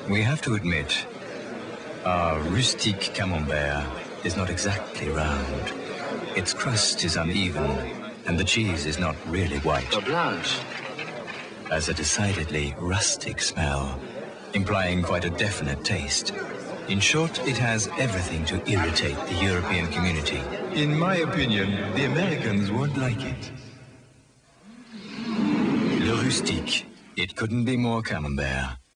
We have to admit, our rustique camembert is not exactly round. Its crust is uneven, and the cheese is not really white. Blanche. Has a decidedly rustic smell, implying quite a definite taste. In short, it has everything to irritate the European community. In my opinion, the Americans won't like it. Le rustique. It couldn't be more camembert.